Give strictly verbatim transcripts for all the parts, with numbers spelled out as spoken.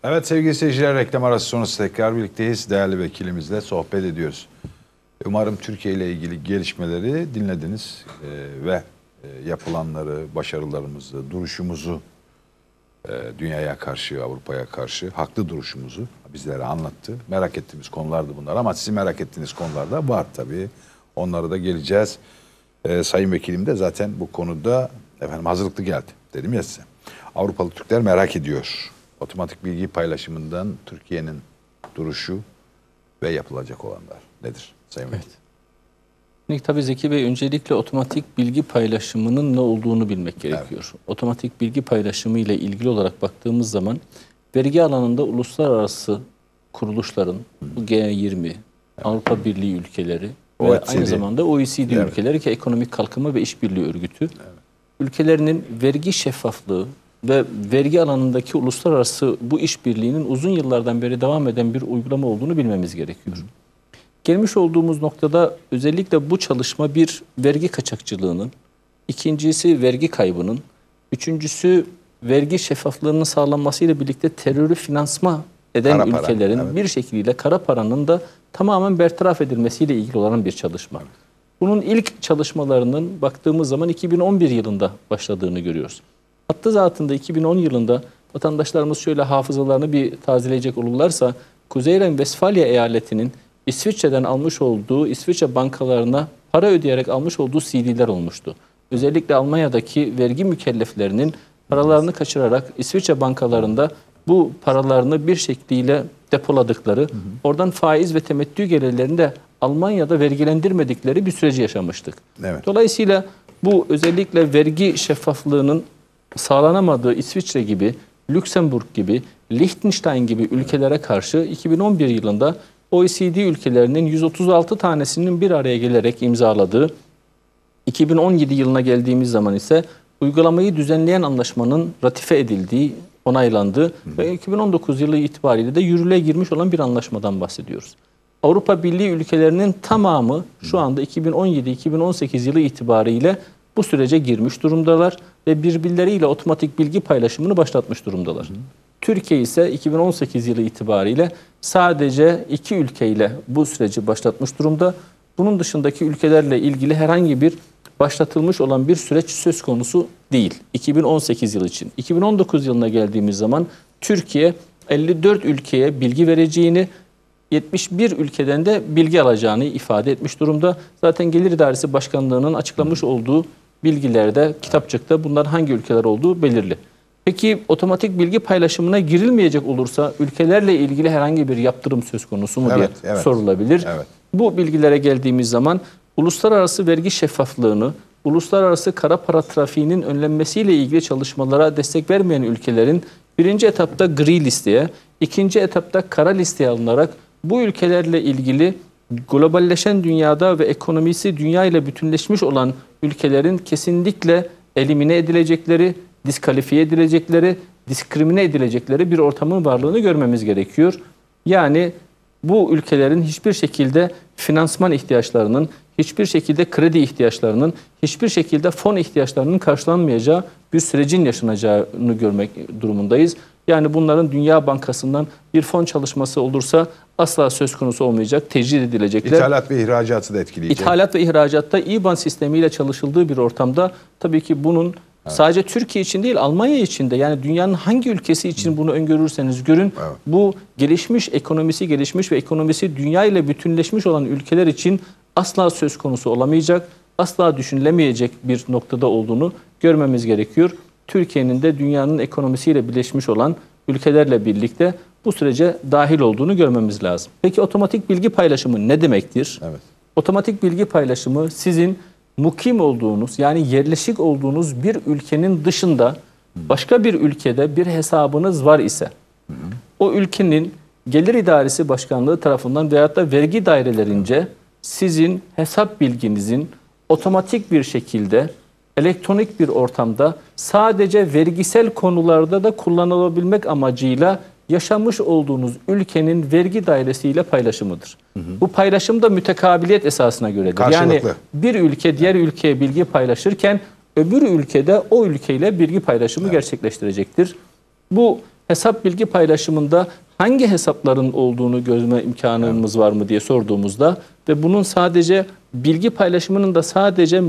Evet sevgili seyirciler, reklam arası sonrası tekrar birlikteyiz. Değerli vekilimizle sohbet ediyoruz. Umarım Türkiye ile ilgili gelişmeleri dinlediniz ee, ve e, yapılanları, başarılarımızı, duruşumuzu e, dünyaya karşı, Avrupa'ya karşı haklı duruşumuzu bizlere anlattı. Merak ettiğimiz konulardı bunlar ama sizin merak ettiğiniz konular da var tabii. Onlara da geleceğiz. Ee, Sayın Vekilim de zaten bu konuda efendim hazırlıklı geldi dedim ya size. Avrupalı Türkler merak ediyor. Otomatik bilgi paylaşımından Türkiye'nin duruşu ve yapılacak olanlar nedir Sayın Vekilim? Evet. Tabii Zeki Bey, öncelikle otomatik bilgi paylaşımının ne olduğunu bilmek gerekiyor. Evet. Otomatik bilgi paylaşımı ile ilgili olarak baktığımız zaman vergi alanında uluslararası kuruluşların, bu G yirmi, evet. Avrupa Birliği ülkeleri ve O E C D. Aynı zamanda O E C D evet. ülkeleri ki Ekonomik Kalkınma ve İşbirliği Örgütü, evet. ülkelerinin vergi şeffaflığı ve vergi alanındaki uluslararası bu işbirliğinin uzun yıllardan beri devam eden bir uygulama olduğunu bilmemiz gerekiyor. Hı. Gelmiş olduğumuz noktada özellikle bu çalışma bir vergi kaçakçılığının, ikincisi vergi kaybının, üçüncüsü vergi şeffaflığının sağlanmasıyla birlikte terörü finansma eden kara ülkelerin para, evet. bir şekilde kara paranın da tamamen bertaraf edilmesiyle ilgili olan bir çalışma. Evet. Bunun ilk çalışmalarının baktığımız zaman iki bin on bir yılında başladığını görüyoruz. Hattı zatında iki bin on yılında vatandaşlarımız şöyle hafızalarını bir tazeleyecek olurlarsa, Kuzey Ren-Vesfalya eyaletinin İsviçre'den almış olduğu, İsviçre bankalarına para ödeyerek almış olduğu C D'ler olmuştu. Özellikle Almanya'daki vergi mükelleflerinin paralarını kaçırarak İsviçre bankalarında bu paralarını bir şekliyle depoladıkları, hı hı. oradan faiz ve temettü gelirlerini de Almanya'da vergilendirmedikleri bir süreci yaşamıştık. Evet. Dolayısıyla bu özellikle vergi şeffaflığının sağlanamadığı İsviçre gibi, Lüksemburg gibi, Liechtenstein gibi ülkelere karşı iki bin on bir yılında O E C D ülkelerinin yüz otuz altı tanesinin bir araya gelerek imzaladığı, iki bin on yedi yılına geldiğimiz zaman ise uygulamayı düzenleyen anlaşmanın ratife edildiği, onaylandığı hı. ve iki bin on dokuz yılı itibariyle de yürürlüğe girmiş olan bir anlaşmadan bahsediyoruz. Avrupa Birliği ülkelerinin tamamı şu anda iki bin on yedi iki bin on sekiz yılı itibariyle bu sürece girmiş durumdalar ve birbirleriyle otomatik bilgi paylaşımını başlatmış durumdalar. Hı. Türkiye ise iki bin on sekiz yılı itibariyle sadece iki ülkeyle bu süreci başlatmış durumda. Bunun dışındaki ülkelerle ilgili herhangi bir başlatılmış olan bir süreç söz konusu değil iki bin on sekiz yılı için. iki bin on dokuz yılına geldiğimiz zaman Türkiye elli dört ülkeye bilgi vereceğini, yetmiş bir ülkeden de bilgi alacağını ifade etmiş durumda. Zaten Gelir İdaresi Başkanlığı'nın açıklamış olduğu bilgilerde, kitapçıkta bunlar hangi ülkeler olduğu belirli. Peki otomatik bilgi paylaşımına girilmeyecek olursa ülkelerle ilgili herhangi bir yaptırım söz konusu mu evet, diye evet, sorulabilir. Evet. Bu bilgilere geldiğimiz zaman uluslararası vergi şeffaflığını, uluslararası kara para trafiğinin önlenmesiyle ilgili çalışmalara destek vermeyen ülkelerin birinci etapta gri listeye, ikinci etapta kara listeye alınarak bu ülkelerle ilgili globalleşen dünyada ve ekonomisi dünya ile bütünleşmiş olan ülkelerin kesinlikle elimine edilecekleri, diskalifiye edilecekleri, diskrimine edilecekleri bir ortamın varlığını görmemiz gerekiyor. Yani bu ülkelerin hiçbir şekilde finansman ihtiyaçlarının, hiçbir şekilde kredi ihtiyaçlarının, hiçbir şekilde fon ihtiyaçlarının karşılanmayacağı bir sürecin yaşanacağını görmek durumundayız. Yani bunların Dünya Bankası'ndan bir fon çalışması olursa asla söz konusu olmayacak, tecrid edilecekler. İthalat ve ihracatı da etkileyecek. İthalat ve ihracatta İ B A N sistemiyle çalışıldığı bir ortamda tabii ki bunun evet. sadece Türkiye için değil, Almanya için de, yani dünyanın hangi ülkesi için bunu öngörürseniz görün, evet. bu gelişmiş, ekonomisi gelişmiş ve ekonomisi dünya ile bütünleşmiş olan ülkeler için asla söz konusu olamayacak, asla düşünülemeyecek bir noktada olduğunu görmemiz gerekiyor. Türkiye'nin de dünyanın ekonomisiyle birleşmiş olan ülkelerle birlikte bu sürece dahil olduğunu görmemiz lazım. Peki otomatik bilgi paylaşımı ne demektir? Evet. Otomatik bilgi paylaşımı sizin mukim olduğunuz, yani yerleşik olduğunuz bir ülkenin dışında başka bir ülkede bir hesabınız var ise hı hı. o ülkenin Gelir İdaresi Başkanlığı tarafından veyahut da vergi dairelerince sizin hesap bilginizin otomatik bir şekilde elektronik bir ortamda sadece vergisel konularda da kullanılabilmek amacıyla yaşamış olduğunuz ülkenin vergi dairesiyle paylaşımıdır. Hı hı. Bu paylaşım da mütekabiliyet esasına göredir. Karşılıklı. Yani bir ülke diğer ülkeye bilgi paylaşırken öbür ülkede o ülkeyle bilgi paylaşımı evet. gerçekleştirecektir. Bu hesap bilgi paylaşımında hangi hesapların olduğunu görme imkanımız var mı diye sorduğumuzda ve bunun sadece bilgi paylaşımının da sadece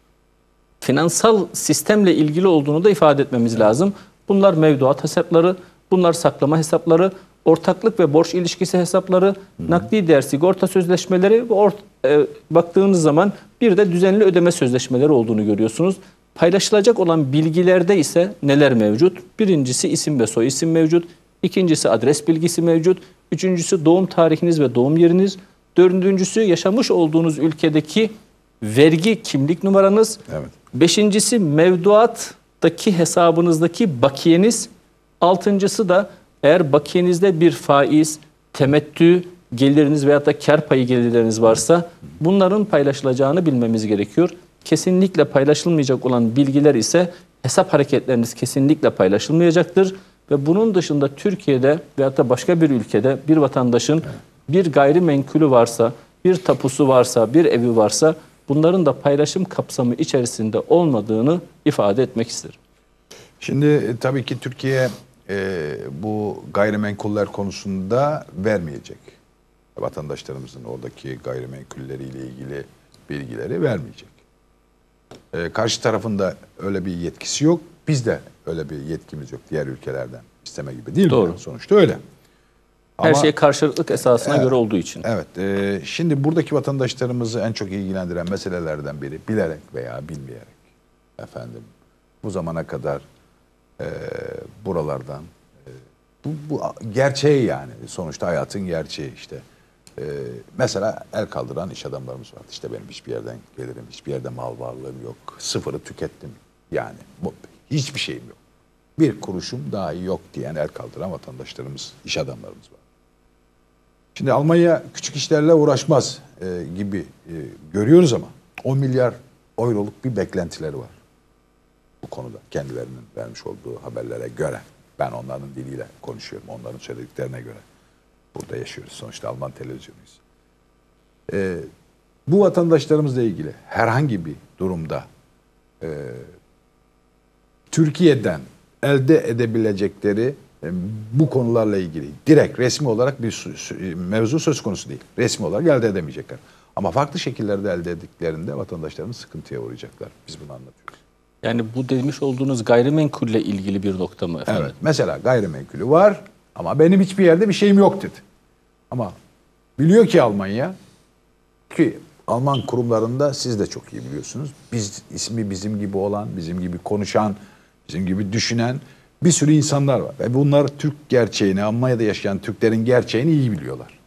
finansal sistemle ilgili olduğunu da ifade etmemiz evet. lazım. Bunlar mevduat hesapları, bunlar saklama hesapları, ortaklık ve borç ilişkisi hesapları, Hı. nakdi değer sigorta sözleşmeleri ve ort e, baktığınız zaman bir de düzenli ödeme sözleşmeleri olduğunu görüyorsunuz. Paylaşılacak olan bilgilerde ise neler mevcut? Birincisi isim ve soy isim mevcut. İkincisi adres bilgisi mevcut. Üçüncüsü doğum tarihiniz ve doğum yeriniz. Dördüncüsü yaşamış olduğunuz ülkedeki vergi kimlik numaranız. Evet. Beşincisi mevduattaki hesabınızdaki bakiyeniz. Altıncısı da eğer bakiyenizde bir faiz, temettü geliriniz veyahut da kar payı gelirleriniz varsa bunların paylaşılacağını bilmemiz gerekiyor. Kesinlikle paylaşılmayacak olan bilgiler ise hesap hareketleriniz kesinlikle paylaşılmayacaktır. Ve bunun dışında Türkiye'de veyahut da başka bir ülkede bir vatandaşın bir gayrimenkulü varsa, bir tapusu varsa, bir evi varsa bunların da paylaşım kapsamı içerisinde olmadığını ifade etmek isterim. Şimdi e, tabii ki Türkiye e, bu gayrimenkuller konusunda vermeyecek. Vatandaşlarımızın oradaki gayrimenkulleriyle ilgili bilgileri vermeyecek. E, karşı tarafında öyle bir yetkisi yok. Bizde öyle bir yetkimiz yok diğer ülkelerden isteme gibi değil Doğru. mi? Sonuçta öyle. Her Ama, şey karşılıklık esasına evet, göre olduğu için. Evet. E, şimdi buradaki vatandaşlarımızı en çok ilgilendiren meselelerden biri bilerek veya bilmeyerek efendim bu zamana kadar e, buralardan e, bu, bu gerçeği yani sonuçta hayatın gerçeği işte. E, mesela el kaldıran iş adamlarımız var. İşte benim hiçbir yerden gelirim, hiçbir yerde mal varlığım yok. Sıfırı tükettim. Yani bu, hiçbir şeyim yok. Bir kuruşum dahi yok diyen el kaldıran vatandaşlarımız, iş adamlarımız var. Şimdi Almanya küçük işlerle uğraşmaz e, gibi e, görüyoruz ama on milyar euroluk bir beklentileri var. Bu konuda kendilerinin vermiş olduğu haberlere göre. Ben onların diliyle konuşuyorum. Onların söylediklerine göre. Burada yaşıyoruz. Sonuçta Alman televizyonuyuz. E, bu vatandaşlarımızla ilgili herhangi bir durumda e, Türkiye'den elde edebilecekleri e, bu konularla ilgili direkt resmi olarak bir mevzu söz konusu değil. Resmi olarak elde edemeyecekler. Ama farklı şekillerde elde ettiklerinde vatandaşlarımız sıkıntıya uğrayacaklar. Biz bunu anlatıyoruz. Yani bu demiş olduğunuz gayrimenkulle ilgili bir nokta mı efendim? Evet. Mesela gayrimenkulü var ama benim hiçbir yerde bir şeyim yok dedi. Ama biliyor ki Almanya ki Alman kurumlarında siz de çok iyi biliyorsunuz. Biz ismi bizim gibi olan, bizim gibi konuşan, bizim gibi düşünen bir sürü insanlar var. Ve bunlar Türk gerçeğini, Almanya'da yaşayan Türklerin gerçeğini iyi biliyorlar.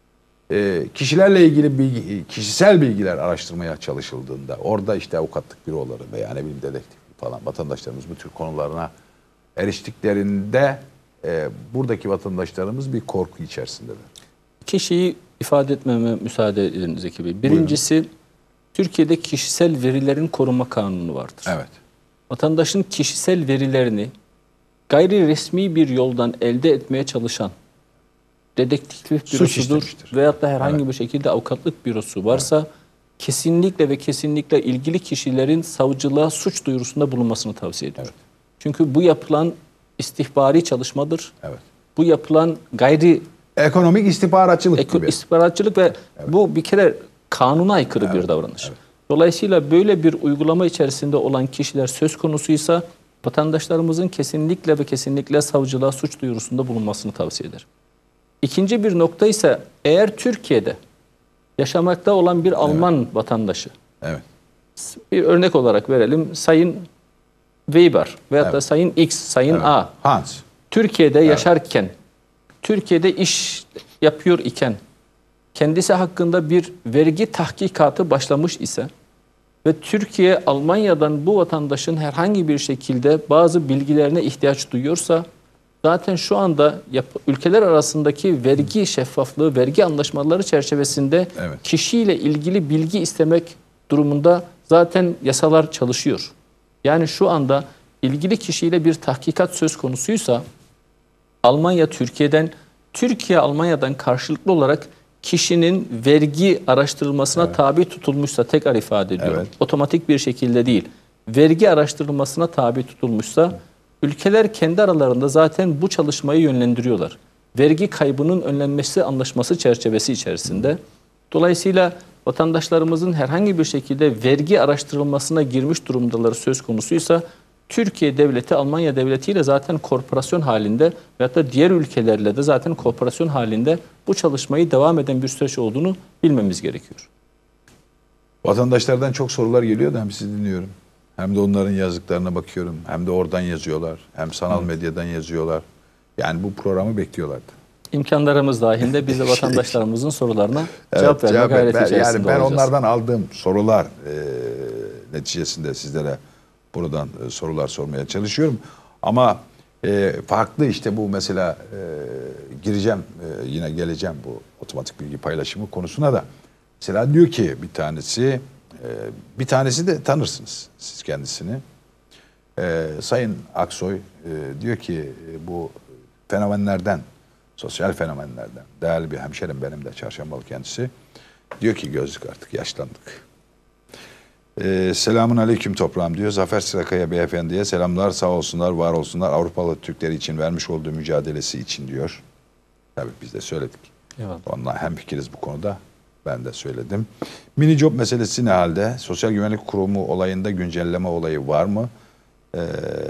E, kişilerle ilgili bilgi, kişisel bilgiler araştırmaya çalışıldığında orada işte avukatlık büroları veya ne bileyim dedektif falan vatandaşlarımız bu tür konularına eriştiklerinde e, buradaki vatandaşlarımız bir korku içerisindeler. İki şeyi ifade etmeme müsaade edin Zeki Bey. Birincisi Buyurun. Türkiye'de kişisel verilerin koruma kanunu vardır. Evet. Vatandaşın kişisel verilerini gayri resmi bir yoldan elde etmeye çalışan dedektiflik bürosudur veyahut da herhangi evet. bir şekilde avukatlık bürosu varsa evet. kesinlikle ve kesinlikle ilgili kişilerin savcılığa suç duyurusunda bulunmasını tavsiye ediyorum. Evet. Çünkü bu yapılan istihbari çalışmadır. Evet. Bu yapılan gayri ekonomik istihbaratçılık eko, gibi. İstihbaratçılık ve evet. bu bir kere kanuna aykırı evet. bir davranış. Evet. Dolayısıyla böyle bir uygulama içerisinde olan kişiler söz konusuysa vatandaşlarımızın kesinlikle ve kesinlikle savcılığa suç duyurusunda bulunmasını tavsiye ederim. İkinci bir nokta ise eğer Türkiye'de yaşamakta olan bir Alman evet. vatandaşı, evet. bir örnek olarak verelim, Sayın Weber veyahut evet. da Sayın X, Sayın evet. A, Hans, Türkiye'de evet. yaşarken, Türkiye'de iş yapıyor iken, kendisi hakkında bir vergi tahkikatı başlamış ise ve Türkiye, Almanya'dan bu vatandaşın herhangi bir şekilde bazı bilgilerine ihtiyaç duyuyorsa, zaten şu anda ülkeler arasındaki vergi şeffaflığı, vergi anlaşmaları çerçevesinde evet. kişiyle ilgili bilgi istemek durumunda zaten yasalar çalışıyor. Yani şu anda ilgili kişiyle bir tahkikat söz konusuysa Almanya Türkiye'den, Türkiye Almanya'dan karşılıklı olarak kişinin vergi araştırılmasına evet. tabi tutulmuşsa, tekrar ifade ediyorum, evet. otomatik bir şekilde değil, vergi araştırılmasına tabi tutulmuşsa Ülkeler kendi aralarında zaten bu çalışmayı yönlendiriyorlar. Vergi kaybının önlenmesi anlaşması çerçevesi içerisinde. Dolayısıyla vatandaşlarımızın herhangi bir şekilde vergi araştırılmasına girmiş durumdaları söz konusuysa Türkiye devleti Almanya devletiyle zaten korporasyon halinde veyahut da diğer ülkelerle de zaten korporasyon halinde bu çalışmayı devam eden bir süreç olduğunu bilmemiz gerekiyor. Vatandaşlardan çok sorular geliyor da hem sizi dinliyorum. Hem de onların yazdıklarına bakıyorum. Hem de oradan yazıyorlar. Hem sanal medyadan yazıyorlar. Yani bu programı bekliyorlardı. İmkanlarımız dahilinde biz de vatandaşlarımızın sorularına Evet, cevap verme cevap ver- gayreti ben- içerisinde Yani ben olacağız. onlardan aldığım sorular e, neticesinde sizlere buradan e, sorular sormaya çalışıyorum. Ama e, farklı işte bu mesela e, gireceğim e, yine geleceğim bu otomatik bilgi paylaşımı konusuna da. Mesela diyor ki bir tanesi e, bir tanesi de tanırsınız siz kendisini. E, Sayın Aksoy e, diyor ki e, bu fenomenlerden, sosyal fenomenlerden, değerli bir hemşerim benim de Çarşambalı kendisi. Diyor ki gözlük artık yaşlandık. Ee, selamun aleyküm toprağım diyor. Zafer Sırakaya beyefendiye selamlar, sağ olsunlar, var olsunlar. Avrupalı Türkleri için vermiş olduğu mücadelesi için diyor. Tabii biz de söyledik. Eyvallah. Onunla hemfikiriz bu konuda. Ben de söyledim. Mini job meselesi ne halde? Sosyal Güvenlik Kurumu olayında güncelleme olayı var mı? Ee,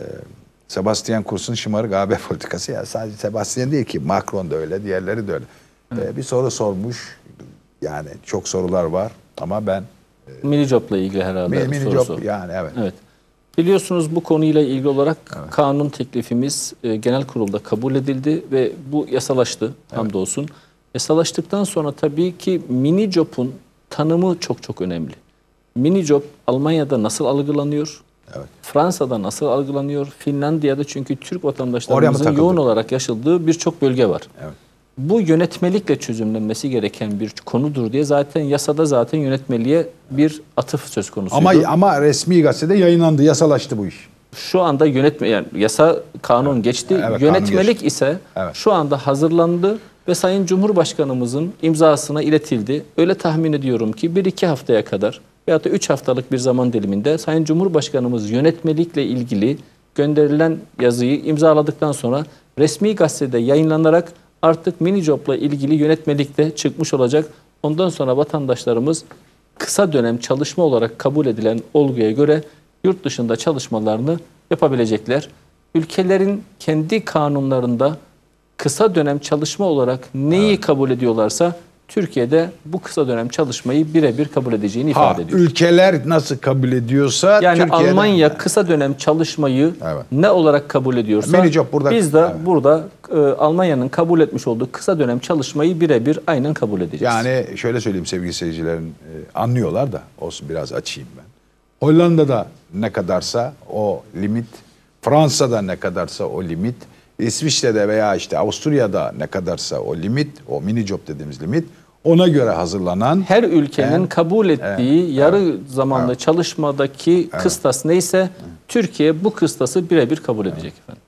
Sebastian Kurz'un şımarık A B politikası. Ya sadece Sebastian değil ki. Macron da öyle, diğerleri de öyle. Ee, bir soru sormuş. Yani çok sorular var ama ben Mini job'la ilgili herhalde mini, mini sorusu. job yani evet. Evet. Biliyorsunuz bu konuyla ilgili olarak evet. kanun teklifimiz e, genel kurulda kabul edildi ve bu yasalaştı evet. hamdolsun. Yasalaştıktan sonra tabii ki mini job'un tanımı çok çok önemli. Mini job Almanya'da nasıl algılanıyor? Evet. Fransa'da nasıl algılanıyor? Finlandiya'da çünkü Türk vatandaşlarımızın yoğun olarak yaşadığı birçok bölge var. Evet. Bu yönetmelikle çözümlenmesi gereken bir konudur diye zaten yasada zaten yönetmeliğe bir atıf söz konusuydu. Ama ama resmi gazetede yayınlandı, yasalaştı bu iş. Şu anda yönetme yani yasa kanun evet. geçti. Evet, yönetmelik kanun geçti. ise evet. şu anda hazırlandı ve Sayın Cumhurbaşkanımızın imzasına iletildi. Öyle tahmin ediyorum ki bir iki haftaya kadar veyahut da üç haftalık bir zaman diliminde Sayın Cumhurbaşkanımız yönetmelikle ilgili gönderilen yazıyı imzaladıktan sonra resmi gazetede yayınlanarak artık mini job'la ilgili yönetmelikte çıkmış olacak. Ondan sonra vatandaşlarımız kısa dönem çalışma olarak kabul edilen olguya göre yurt dışında çalışmalarını yapabilecekler. Ülkelerin kendi kanunlarında kısa dönem çalışma olarak neyi evet. kabul ediyorlarsa Türkiye'de bu kısa dönem çalışmayı birebir kabul edeceğini ha, ifade ediyor. Ülkeler nasıl kabul ediyorsa yani Türkiye'de... Almanya kısa dönem çalışmayı evet. ne olarak kabul ediyorsa burada, biz de evet. burada e, Almanya'nın kabul etmiş olduğu kısa dönem çalışmayı birebir aynen kabul edeceğiz. Yani şöyle söyleyeyim sevgili seyircilerin e, anlıyorlar da olsun biraz açayım ben. Hollanda'da ne kadarsa o limit, Fransa'da ne kadarsa o limit, İsviçre'de veya işte Avusturya'da ne kadarsa o limit, o mini job dediğimiz limit, ona göre hazırlanan... Her ülkenin e, kabul ettiği e, yarı evet, zamanlı evet. çalışmadaki evet. kıstas neyse evet. Türkiye bu kıstası birebir kabul edecek evet. efendim.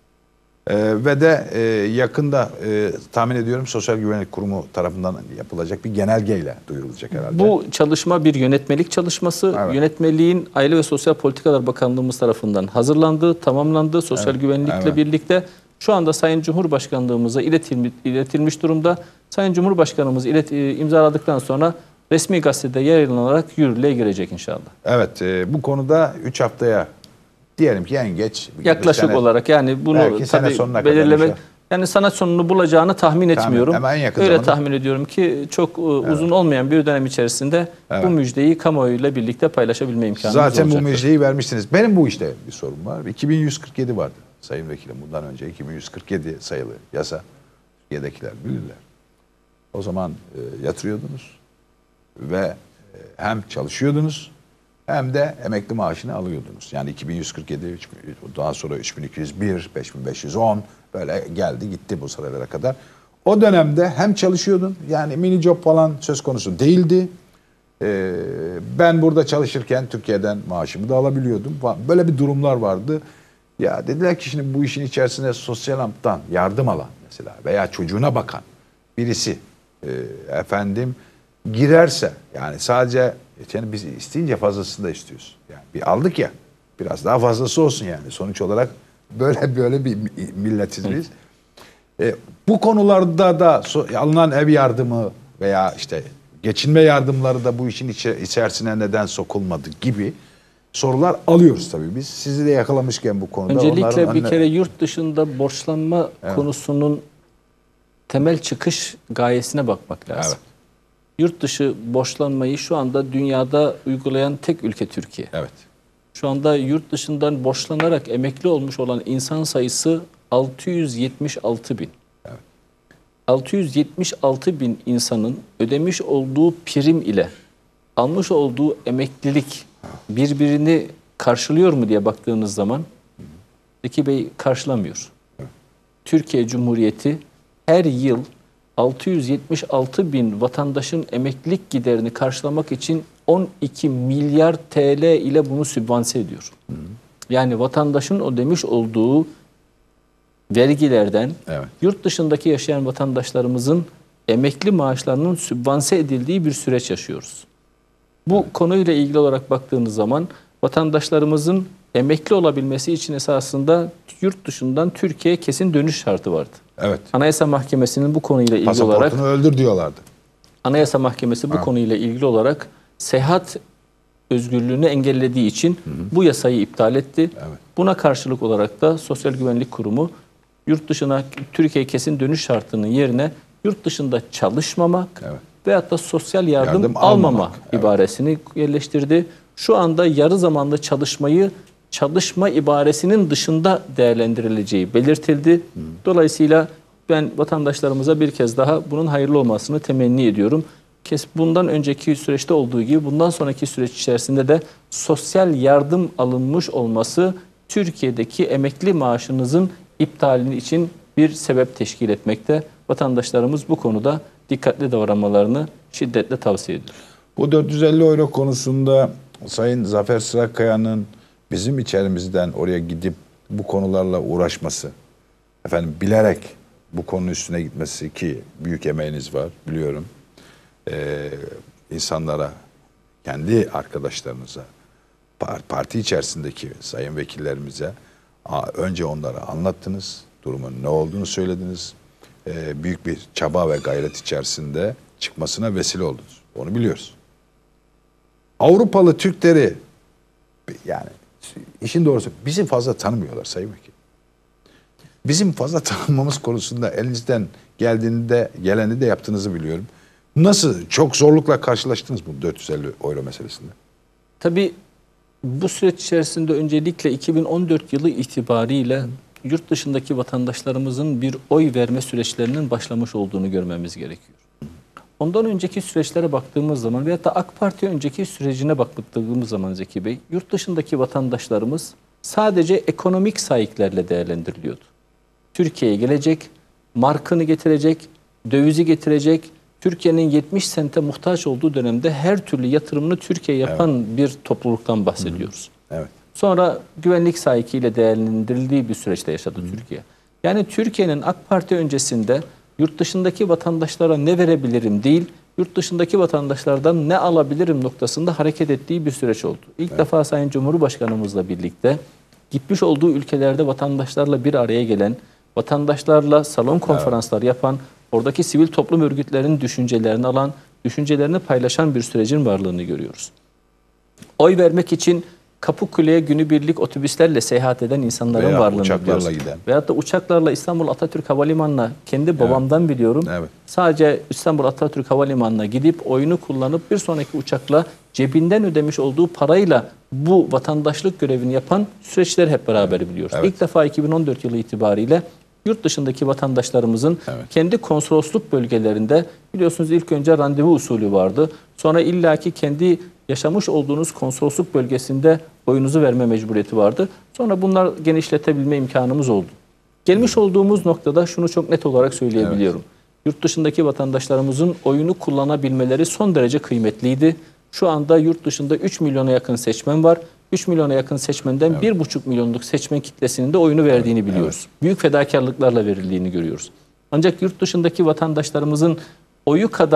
Ee, ve de e, yakında e, tahmin ediyorum Sosyal Güvenlik Kurumu tarafından yapılacak bir genelgeyle duyurulacak herhalde. Bu çalışma bir yönetmelik çalışması. Evet. Yönetmeliğin Aile ve Sosyal Politikalar Bakanlığımız tarafından hazırlandı, tamamlandı. Sosyal evet. güvenlikle evet. birlikte şu anda Sayın Cumhurbaşkanlığımıza iletilmiş, iletilmiş durumda. Sayın Cumhurbaşkanımız ilet, imzaladıktan sonra resmi gazetede yayınlanarak yürürlüğe girecek inşallah. Evet, e, bu konuda üç haftaya diyelim ki en geç yaklaşık sene, olarak yani bunu tabii belirleme yani sanat sonunu bulacağını tahmin etmiyorum. Hemen yakın Öyle zamanda. tahmin ediyorum ki çok evet. uzun olmayan bir dönem içerisinde evet. bu müjdeyi kamuoyuyla birlikte paylaşabilme imkanımız Zaten olacaktır. Zaten bu müjdeyi vermişsiniz. Benim bu işte bir sorum var. iki bin yüz kırk yedi vardı Sayın Vekilim bundan önce iki bin yüz kırk yedi sayılı yasa. Türkiye'dekiler bilirler. O zaman e, yatırıyordunuz ve e, hem çalışıyordunuz hem de emekli maaşını alıyordunuz. Yani iki bin yüz kırk yedi, daha sonra üç bin iki yüz bir, beş bin beş yüz on böyle geldi gitti bu sıralara kadar. O dönemde hem çalışıyordun yani mini job falan söz konusu değildi. Ee, ben burada çalışırken Türkiye'den maaşımı da alabiliyordum. Böyle bir durumlar vardı. Ya dediler ki şimdi bu işin içerisinde sosyal amptan yardım alan mesela veya çocuğuna bakan birisi e, efendim girerse yani sadece yani biz isteyince fazlasını da istiyoruz. Yani bir aldık ya biraz daha fazlası olsun yani sonuç olarak böyle böyle bir milletiz biz. E, bu konularda da so, alınan ev yardımı veya işte geçinme yardımları da bu işin içe, içerisine neden sokulmadı gibi sorular alıyoruz tabii biz. Sizi de yakalamışken bu konuda. Öncelikle bir kere yurt dışında borçlanma evet. konusunun temel çıkış gayesine bakmak lazım. Evet. Yurt dışı borçlanmayı şu anda dünyada uygulayan tek ülke Türkiye. Evet. Şu anda yurt dışından borçlanarak emekli olmuş olan insan sayısı altı yüz yetmiş altı bin. Evet. altı yüz yetmiş altı bin insanın ödemiş olduğu prim ile almış olduğu emeklilik birbirini karşılıyor mu diye baktığınız zaman Zeki Bey karşılamıyor. Evet. Türkiye Cumhuriyeti her yıl altı yüz yetmiş altı bin vatandaşın emeklilik giderini karşılamak için on iki milyar T L ile bunu sübvanse ediyor. Hı hı. Yani vatandaşın ödemiş olduğu vergilerden evet. yurt dışındaki yaşayan vatandaşlarımızın emekli maaşlarının sübvanse edildiği bir süreç yaşıyoruz. Bu evet. konuyla ilgili olarak baktığınız zaman vatandaşlarımızın emekli olabilmesi için esasında yurt dışından Türkiye'ye kesin dönüş şartı vardı. Evet. Anayasa Mahkemesi'nin bu konuyla ilgili olarak pasaportunu öldür diyorlardı. Anayasa Mahkemesi bu ha. konuyla ilgili olarak seyahat özgürlüğünü engellediği için hı hı. bu yasayı iptal etti. Evet. Buna karşılık olarak da Sosyal Güvenlik Kurumu yurt dışına Türkiye kesin dönüş şartının yerine yurt dışında çalışmamak evet. veyahut da sosyal yardım, yardım almamak, almamak ibaresini evet. yerleştirdi. Şu anda yarı zamanlı çalışmayı çalışma ibaresinin dışında değerlendirileceği belirtildi. Hı. Dolayısıyla ben vatandaşlarımıza bir kez daha bunun hayırlı olmasını temenni ediyorum. Kes bundan önceki süreçte olduğu gibi bundan sonraki süreç içerisinde de sosyal yardım alınmış olması Türkiye'deki emekli maaşınızın iptalini için bir sebep teşkil etmekte. Vatandaşlarımız bu konuda dikkatli davranmalarını şiddetle tavsiye ediyor. Bu dört yüz elli euro konusunda Sayın Zafer Sırakkaya'nın bizim içerimizden oraya gidip bu konularla uğraşması, efendim bilerek bu konunun üstüne gitmesi ki büyük emeğiniz var biliyorum. Ee, insanlara, kendi arkadaşlarınıza, parti içerisindeki sayın vekillerimize önce onlara anlattınız, durumun ne olduğunu söylediniz. Ee, büyük bir çaba ve gayret içerisinde çıkmasına vesile oldunuz. Onu biliyoruz. Avrupalı Türkleri yani işin doğrusu bizi fazla tanımıyorlar sayın vekil. Bizim fazla tanınmamız konusunda elinizden geldiğinde geleni de yaptığınızı biliyorum. Nasıl? Çok zorlukla karşılaştınız bu dört yüz elli euro meselesinde. Tabii bu süreç içerisinde öncelikle iki bin on dört yılı itibariyle yurt dışındaki vatandaşlarımızın bir oy verme süreçlerinin başlamış olduğunu görmemiz gerekiyor. Ondan önceki süreçlere baktığımız zaman veyahut da AK Parti önceki sürecine baktığımız zaman Zeki Bey, yurt dışındaki vatandaşlarımız sadece ekonomik sahiplerle değerlendiriliyordu. Türkiye'ye gelecek, markını getirecek, dövizi getirecek, Türkiye'nin yetmiş sente muhtaç olduğu dönemde her türlü yatırımını Türkiye'ye yapan evet. bir topluluktan bahsediyoruz. Hı hı. Evet. Sonra güvenlik sahikiyle değerlendirildiği bir süreçte yaşadı hı hı. Türkiye. Yani Türkiye'nin AK Parti öncesinde yurt dışındaki vatandaşlara ne verebilirim değil, yurt dışındaki vatandaşlardan ne alabilirim noktasında hareket ettiği bir süreç oldu. İlk evet. defa Sayın Cumhurbaşkanımızla birlikte gitmiş olduğu ülkelerde vatandaşlarla bir araya gelen, vatandaşlarla salon konferanslar evet. yapan, oradaki sivil toplum örgütlerinin düşüncelerini alan, düşüncelerini paylaşan bir sürecin varlığını görüyoruz. Oy vermek için Kapıkule'ye günübirlik otobüslerle seyahat eden insanların veya varlığını biliyoruz. Giden. Veyahut da uçaklarla İstanbul Atatürk Havalimanı'na kendi babamdan evet. biliyorum. Evet. Sadece İstanbul Atatürk Havalimanı'na gidip oyunu kullanıp bir sonraki uçakla cebinden ödemiş olduğu parayla bu vatandaşlık görevini yapan süreçleri hep beraber evet. biliyoruz. Evet. İlk defa iki bin on dört yılı itibariyle yurt dışındaki vatandaşlarımızın evet. kendi konsolosluk bölgelerinde biliyorsunuz ilk önce randevu usulü vardı. Sonra illaki kendi yaşamış olduğunuz konsolosluk bölgesinde oyunuzu verme mecburiyeti vardı. Sonra bunlar genişletebilme imkanımız oldu. Gelmiş olduğumuz noktada şunu çok net olarak söyleyebiliyorum. Evet. Yurt dışındaki vatandaşlarımızın oyunu kullanabilmeleri son derece kıymetliydi. Şu anda yurt dışında üç milyona yakın seçmen var. üç milyona yakın seçmenden evet. bir buçuk milyonluk seçmen kitlesinin de oyunu verdiğini evet. biliyoruz. Evet. Büyük fedakarlıklarla verildiğini görüyoruz. Ancak yurt dışındaki vatandaşlarımızın oyu kadar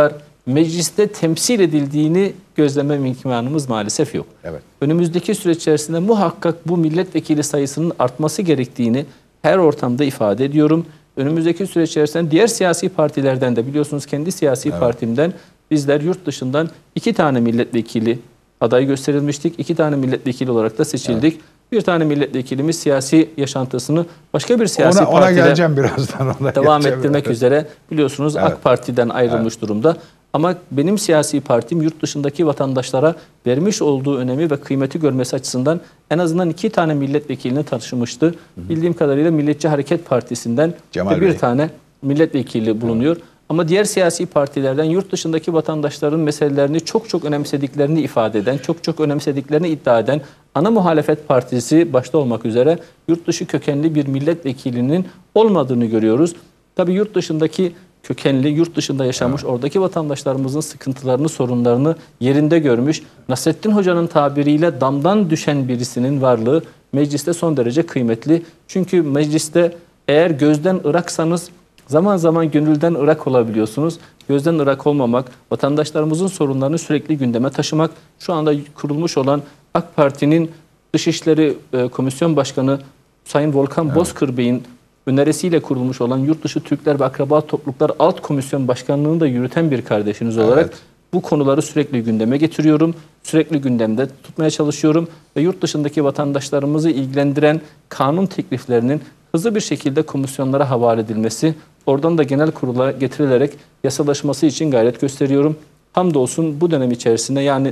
mecliste temsil edildiğini gözleme imkanımız maalesef yok. Evet. Önümüzdeki süreç içerisinde muhakkak bu milletvekili sayısının artması gerektiğini her ortamda ifade ediyorum. Önümüzdeki süreç içerisinde diğer siyasi partilerden de biliyorsunuz kendi siyasi evet. partimden bizler yurt dışından iki tane milletvekili aday gösterilmiştik. İki tane milletvekili olarak da seçildik. Evet. Bir tane milletvekilimiz siyasi yaşantısını başka bir siyasi ona, ona partide geleceğim birazdan. Ona devam geleceğim. ettirmek Evet. üzere biliyorsunuz Evet. AK Parti'den ayrılmış evet. durumda. Ama benim siyasi partim yurt dışındaki vatandaşlara vermiş olduğu önemi ve kıymeti görmesi açısından en azından iki tane milletvekilini taşımıştı. Hı hı. Bildiğim kadarıyla Milliyetçi Hareket Partisi'nden bir Bey. tane milletvekili bulunuyor. Evet. Ama diğer siyasi partilerden yurt dışındaki vatandaşların meselelerini çok çok önemsediklerini ifade eden, çok çok önemsediklerini iddia eden ana muhalefet partisi başta olmak üzere yurt dışı kökenli bir milletvekilinin olmadığını görüyoruz. Tabii yurt dışındaki kökenli, yurt dışında yaşamış, evet. oradaki vatandaşlarımızın sıkıntılarını, sorunlarını yerinde görmüş, Nasrettin Hoca'nın tabiriyle damdan düşen birisinin varlığı mecliste son derece kıymetli. Çünkü mecliste eğer gözden ıraksanız zaman zaman gönülden ırak olabiliyorsunuz. Gözden ırak olmamak, vatandaşlarımızın sorunlarını sürekli gündeme taşımak, şu anda kurulmuş olan AK Parti'nin Dışişleri Komisyon Başkanı Sayın Volkan evet. Bozkır Bey'in önerisiyle kurulmuş olan Yurtdışı Türkler ve Akraba Topluluklar Alt Komisyon Başkanlığı'nı da yürüten bir kardeşiniz olarak evet. bu konuları sürekli gündeme getiriyorum. Sürekli gündemde tutmaya çalışıyorum ve yurt dışındaki vatandaşlarımızı ilgilendiren kanun tekliflerinin hızlı bir şekilde komisyonlara havale edilmesi, oradan da genel kurula getirilerek yasalaşması için gayret gösteriyorum. Hamdolsun bu dönem içerisinde yani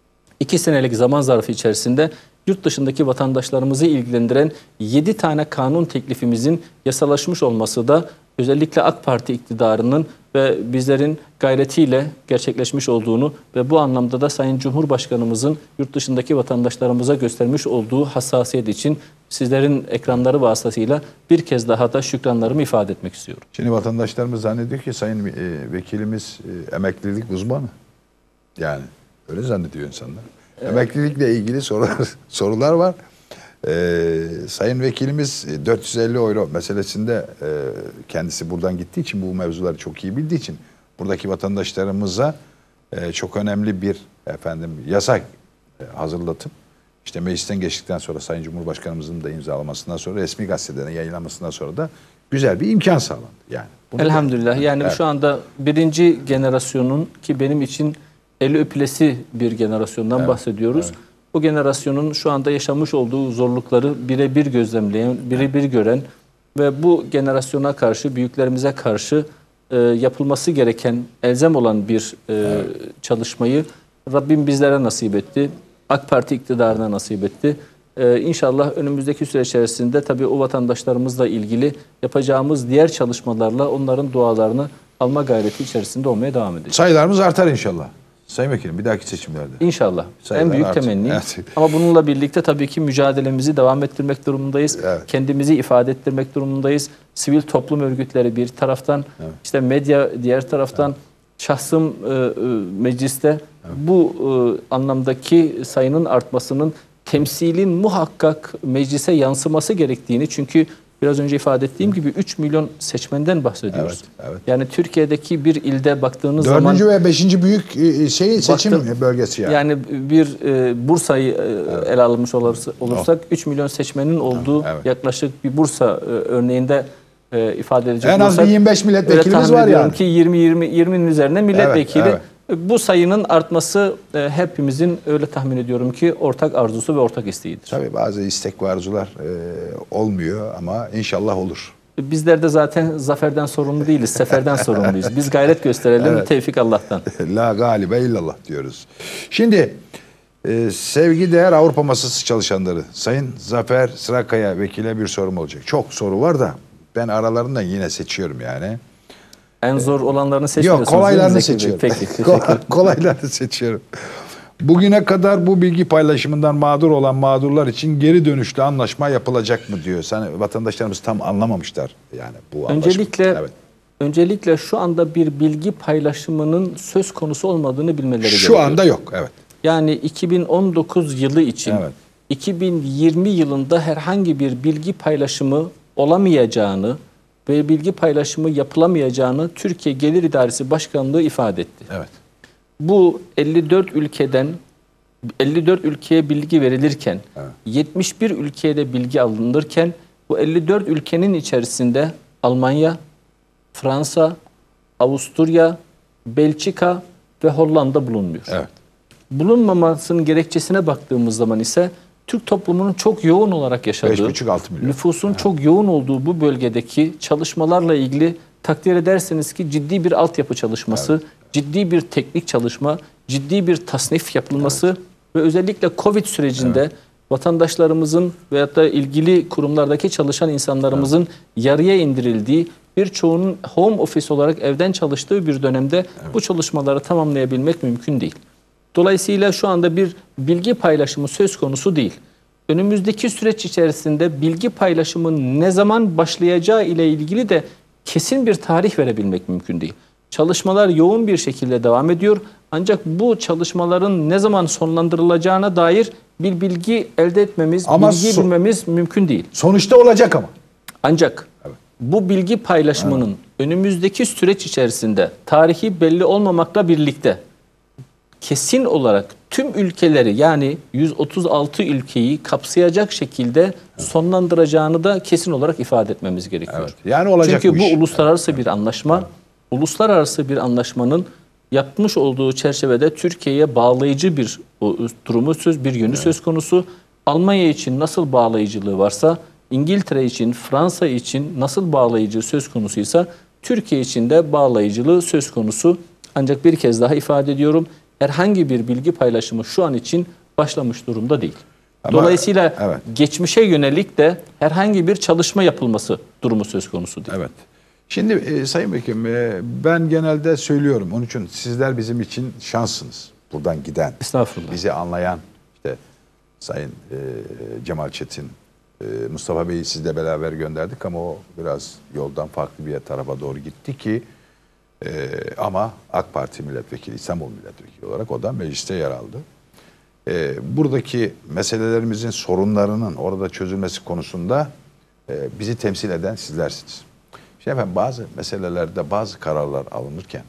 iki senelik zaman zarfı içerisinde yurt dışındaki vatandaşlarımızı ilgilendiren yedi tane kanun teklifimizin yasalaşmış olması da özellikle AK Parti iktidarının ve bizlerin gayretiyle gerçekleşmiş olduğunu ve bu anlamda da Sayın Cumhurbaşkanımızın yurt dışındaki vatandaşlarımıza göstermiş olduğu hassasiyet için sizlerin ekranları vasıtasıyla bir kez daha da şükranlarımı ifade etmek istiyorum. Şimdi vatandaşlarımız zannediyor ki Sayın e, Vekilimiz e, emeklilik uzmanı. Yani öyle zannediyor insanlar. Evet. Emeklilikle ilgili sorular sorular var. Ee, Sayın Vekilimiz dört yüz elli euro meselesinde e, kendisi buradan gittiği için bu mevzuları çok iyi bildiği için buradaki vatandaşlarımıza e, çok önemli bir efendim yasak e, hazırlatıp işte meclisten geçtikten sonra Sayın Cumhurbaşkanımızın da imzalamasından sonra resmi gazetelerin yayınlanmasından sonra da güzel bir imkan sağlandı yani. Bunu Elhamdülillah da, yani evet. şu anda birinci generasyonun ki benim için eli öpülesi bir generasyondan evet, bahsediyoruz. Evet. Bu generasyonun şu anda yaşamış olduğu zorlukları birebir gözlemleyen, birebir gören ve bu generasyona karşı, büyüklerimize karşı e, yapılması gereken, elzem olan bir e, evet. çalışmayı Rabbim bizlere nasip etti. AK Parti iktidarına nasip etti. Ee, İnşallah önümüzdeki süre içerisinde tabii o vatandaşlarımızla ilgili yapacağımız diğer çalışmalarla onların dualarını alma gayreti içerisinde olmaya devam edeceğiz. Sayılarımız artar inşallah. Sayın Vekilim bir dahaki seçimlerde. İnşallah. Sayılar en büyük artar. temenni. Evet. Ama bununla birlikte tabii ki mücadelemizi devam ettirmek durumundayız. Evet. Kendimizi ifade ettirmek durumundayız. Sivil toplum örgütleri bir taraftan, evet. işte medya diğer taraftan, evet. şahsım e, e, mecliste evet. bu e, anlamdaki sayının artmasının temsilin muhakkak meclise yansıması gerektiğini, çünkü biraz önce ifade ettiğim gibi üç milyon seçmenden bahsediyoruz. Evet, evet. Yani Türkiye'deki bir ilde baktığınız Dördüncü zaman... Dördüncü ve beşinci büyük şey seçim baktım, bölgesi yani. Yani bir e, Bursa'yı e, evet. ele almış olursa, olursak üç milyon seçmenin olduğu evet. yaklaşık bir Bursa e, örneğinde e, ifade edecek en olursak... az bir yirmi beş milletvekilimiz var yani. ki yirmi yirmi yirminin üzerine milletvekili... Evet, evet. Bu sayının artması e, hepimizin öyle tahmin ediyorum ki ortak arzusu ve ortak isteğidir. Tabii bazı istek ve arzular e, olmuyor ama inşallah olur. Bizler de zaten zaferden sorumlu değiliz, seferden sorumluyuz. Biz gayret gösterelim, evet. tevfik Allah'tan. La galibe illallah diyoruz. Şimdi e, sevgideğer Avrupa Masası çalışanları, Sayın Zafer Sırakaya Vekil'e bir sorum olacak. Çok soru var da ben aralarından yine seçiyorum yani. En zor olanlarını seçmiyorsunuz. Yok, kolaylarını seçiyorum. Peki, kolaylarını seçiyorum. Bugüne kadar bu bilgi paylaşımından mağdur olan mağdurlar için geri dönüşlü anlaşma yapılacak mı diyor. Sen vatandaşlarımız tam anlamamışlar yani bu anlaşma. Öncelikle evet. öncelikle şu anda bir bilgi paylaşımının söz konusu olmadığını bilmeleri şu gerekiyor. Şu anda yok, evet. Yani iki bin on dokuz yılı için evet. iki bin yirmi yılında herhangi bir bilgi paylaşımı olamayacağını ve bilgi paylaşımı yapılamayacağını Türkiye Gelir İdaresi Başkanlığı ifade etti. Evet. Bu elli dört ülkeden elli dört ülkeye bilgi verilirken, Evet. yetmiş bir ülkeye de bilgi alınırken bu elli dört ülkenin içerisinde Almanya, Fransa, Avusturya, Belçika ve Hollanda bulunmuyor. Evet. Bulunmamasının gerekçesine baktığımız zaman ise Türk toplumunun çok yoğun olarak yaşadığı, beş buçuk altı milyon. nüfusun evet. çok yoğun olduğu bu bölgedeki çalışmalarla ilgili takdir ederseniz ki ciddi bir altyapı çalışması, evet. ciddi bir teknik çalışma, ciddi bir tasnif yapılması evet. ve özellikle Covid sürecinde evet. vatandaşlarımızın veyahut da ilgili kurumlardaki çalışan insanlarımızın evet. yarıya indirildiği, birçoğunun home office olarak evden çalıştığı bir dönemde evet. bu çalışmaları tamamlayabilmek mümkün değil. Dolayısıyla şu anda bir bilgi paylaşımı söz konusu değil. Önümüzdeki süreç içerisinde bilgi paylaşımının ne zaman başlayacağı ile ilgili de kesin bir tarih verebilmek mümkün değil. Çalışmalar yoğun bir şekilde devam ediyor. Ancak bu çalışmaların ne zaman sonlandırılacağına dair bir bilgi elde etmemiz, ama bilgi so bilmemiz mümkün değil. Sonuçta olacak ama. Ancak evet. bu bilgi paylaşımının evet. önümüzdeki süreç içerisinde tarihi belli olmamakla birlikte kesin olarak tüm ülkeleri, yani yüz otuz altı ülkeyi kapsayacak şekilde evet. sonlandıracağını da kesin olarak ifade etmemiz gerekiyor. Evet. Yani olacak. Çünkü bu iş. uluslararası evet. bir anlaşma. Evet. Uluslararası bir anlaşmanın yapmış olduğu çerçevede Türkiye'ye bağlayıcı bir durumu söz, bir yönü evet. söz konusu. Almanya için nasıl bağlayıcılığı varsa, İngiltere için, Fransa için nasıl bağlayıcı söz konusuysa Türkiye için de bağlayıcılığı söz konusu. Ancak bir kez daha ifade ediyorum, herhangi bir bilgi paylaşımı şu an için başlamış durumda değil. Ama, Dolayısıyla evet. geçmişe yönelik de herhangi bir çalışma yapılması durumu söz konusu değil. Evet. Şimdi e, Sayın Vekilim, e, ben genelde söylüyorum, onun için sizler bizim için şanssınız. Buradan giden, Estağfurullah. bizi anlayan, işte Sayın e, Cemal Çetin, e, Mustafa Bey'i sizle beraber gönderdik ama o biraz yoldan farklı bir tarafa doğru gitti ki e, ama AK Parti milletvekili, İstanbul milletvekili olarak o da mecliste yer aldı. E, buradaki meselelerimizin, sorunlarının orada çözülmesi konusunda e, bizi temsil eden sizlersiniz. Şimdi efendim, bazı meselelerde bazı kararlar alınırken,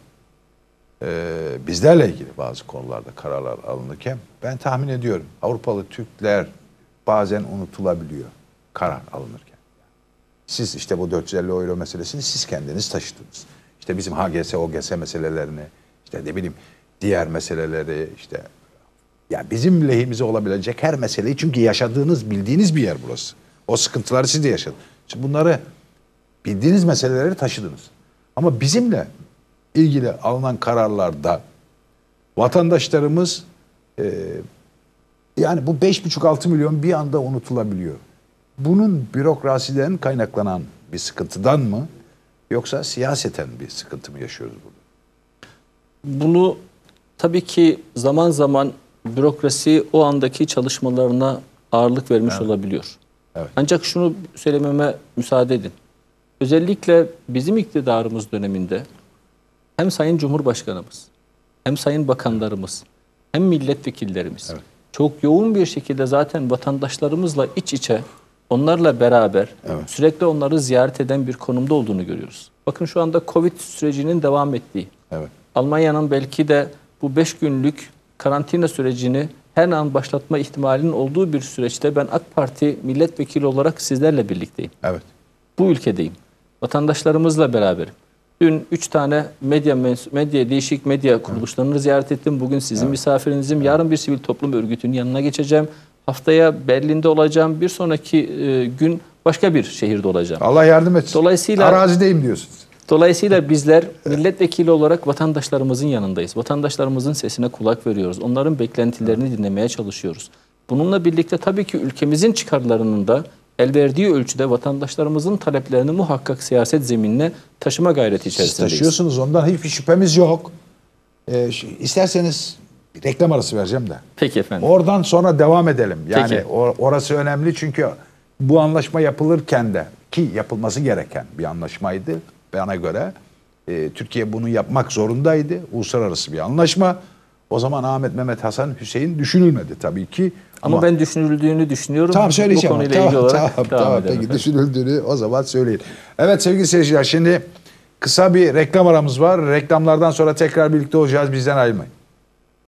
e, bizlerle ilgili bazı konularda kararlar alınırken ben tahmin ediyorum Avrupalı Türkler bazen unutulabiliyor karar alınırken. Siz işte bu dört yüz elli euro meselesini siz kendiniz taşıdınız. İşte bizim H G S, O G S meselelerini, işte ne bileyim diğer meseleleri, işte ya bizim lehimize olabilecek her meseleyi, çünkü yaşadığınız, bildiğiniz bir yer burası. O sıkıntıları siz de yaşadınız. Şimdi bunları, bildiğiniz meseleleri taşıdınız. Ama bizimle ilgili alınan kararlarda vatandaşlarımız e, yani bu beş buçuk altı milyon bir anda unutulabiliyor. Bunun bürokrasiden kaynaklanan bir sıkıntıdan mı, yoksa siyaseten bir sıkıntı mı yaşıyoruz burada? Bunu tabii ki zaman zaman bürokrasi o andaki çalışmalarına ağırlık vermiş evet. olabiliyor. Evet. Ancak şunu söylememe müsaade edin. Özellikle bizim iktidarımız döneminde hem Sayın Cumhurbaşkanımız, hem Sayın Bakanlarımız, hem milletvekillerimiz evet. çok yoğun bir şekilde zaten vatandaşlarımızla iç içe, onlarla beraber evet. sürekli onları ziyaret eden bir konumda olduğunu görüyoruz. Bakın şu anda Covid sürecinin devam ettiği, evet. Almanya'nın belki de bu beş günlük karantina sürecini her an başlatma ihtimalinin olduğu bir süreçte ben AK Parti milletvekili olarak sizlerle birlikteyim. Evet. Bu ülkedeyim. Vatandaşlarımızla beraberim. Dün üç tane medya, medya değişik medya kuruluşlarını evet. ziyaret ettim. Bugün sizin evet. misafirinizim. Evet. Yarın bir sivil toplum örgütünün yanına geçeceğim. Haftaya Berlin'de olacağım. Bir sonraki e, gün başka bir şehirde olacağım. Allah yardım etsin. Dolayısıyla arazideyim diyorsunuz. Dolayısıyla bizler milletvekili olarak vatandaşlarımızın yanındayız. Vatandaşlarımızın sesine kulak veriyoruz. Onların beklentilerini evet. dinlemeye çalışıyoruz. Bununla birlikte tabii ki ülkemizin çıkarlarının da el verdiği ölçüde vatandaşlarımızın taleplerini muhakkak siyaset zeminine taşıma gayreti içerisindeyiz. Siz taşıyorsunuz, ondan hiçbir şüphemiz yok. Ee, isterseniz bir reklam arası vereceğim de. Peki efendim. Oradan sonra devam edelim. Yani Peki. orası önemli, çünkü bu anlaşma yapılırken de, ki yapılması gereken bir anlaşmaydı bana göre. E, Türkiye bunu yapmak zorundaydı. Uluslararası bir anlaşma. O zaman Ahmet, Mehmet, Hasan, Hüseyin düşünülmedi tabii ki. Ama, Ama ben düşünüldüğünü düşünüyorum. tamam söyleyeceğim. Bu konuyla Tamam, ilgili olarak tamam, devam tamam. edelim Peki efendim. düşünüldüğünü o zaman söyleyin. Evet sevgili seyirciler, şimdi kısa bir reklam aramız var. Reklamlardan sonra tekrar birlikte olacağız. Bizden ayrılmayın.